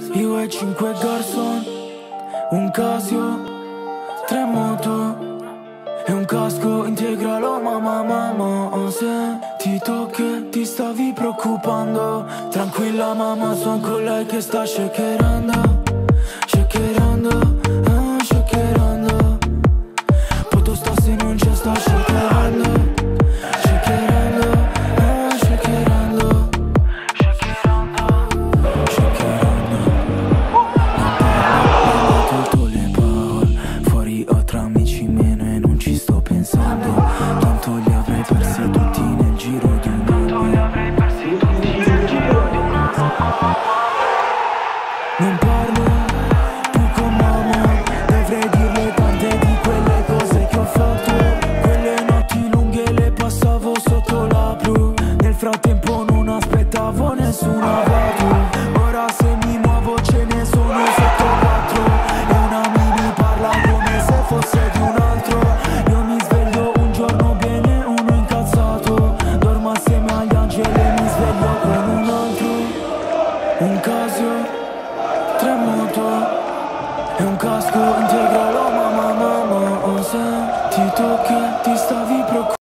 Io e 5 garçon, un Casio, 3 moto e un casco integralo, mamma. Sentito che ti stavi preoccupando, tranquilla mamma, son con lei che sta shakerando, shakerando. Poto sta se non c'è, sta shakerando. Tanto li avrei persi tutti nel giro di un anno. Non parlo più con mamma, dovrei dirle tante di quelle cose che ho fatto. Quelle notti lunghe le passavo sotto la blu. Nel frattempo non aspettavo nessuna vatu. Ora se mi muovo ce ne sono sotto 4. E una mi parla come se fosse di un altro. Io mi sveglio un giorno bene, uno incazzato. Dormo assieme agli angeli e mi sveglio con un altro. Un Casio, 3 moto e un casco integralo, mamma. Ho sentito che ti stavi preoccupando.